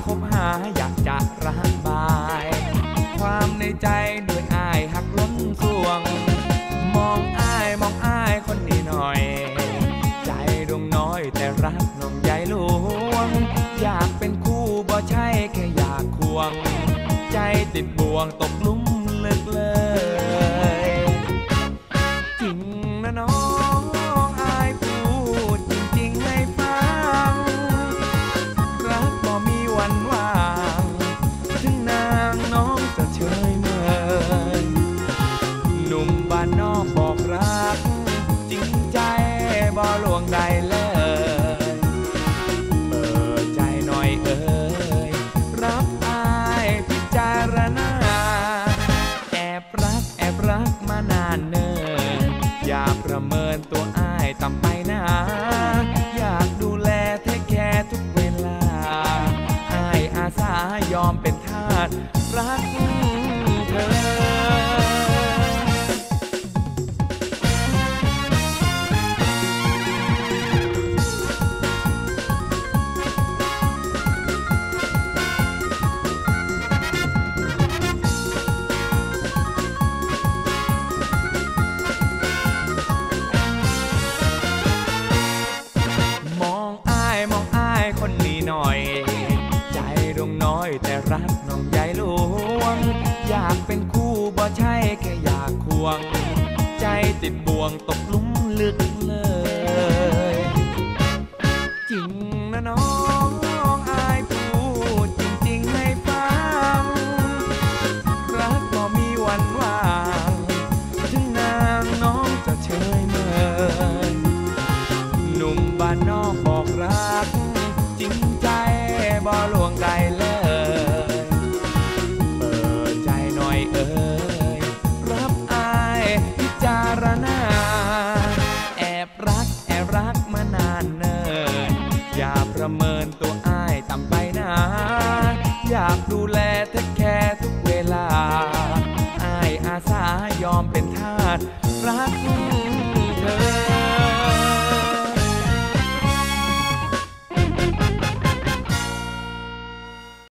คบหาอยากจะระบายความในใจด้วยอายหักล้นสวงมองอายคนนี้หน่อยใจดวงน้อยแต่รักน้องใหญ่หลวงอยากเป็นคู่บ่ใช่แค่อยากควงใจติดบ่วงตกหลุมลึกเลยจริงนะน้องอายพูดจริงๆให้ฟังรักบ่มีวันว่างถึงนางน้องจะเฉยเมยหนุ่มบ้านนอกบอกรักจริงใจบ่ลวงใดเลยเปิดใจหน่อยเอ่ยรับอายพิจารณาแอบรักมานานเนิ่นอย่าประเมินตัวอายต่ำไปนะอยากดูแลเทคแคร์ทุกเวลาอายอาสายอมเป็นทาสรักเธอคนนี้หน่อยใจดวงน้อยแต่รักน้องใหญ่หลวงอยากเป็นคู่บ่ใช่แค่อยากควงใจติดบ่วงตกหลุมลึกเลยจริงนะน้องอายพูดจริงๆให้ฟังรักบ่มีวันว่างถึงนางน้องจะเฉยเมยหนุ่มบ้านนอกบอกรักจริงใจบ่ลวงใดเลยเปิดใจหน่อยเอ่ยรับอายพิจารณาแอบรักมานานเนิ่นอย่าประเมินตัวอายต่ำไปนะอยากดูแล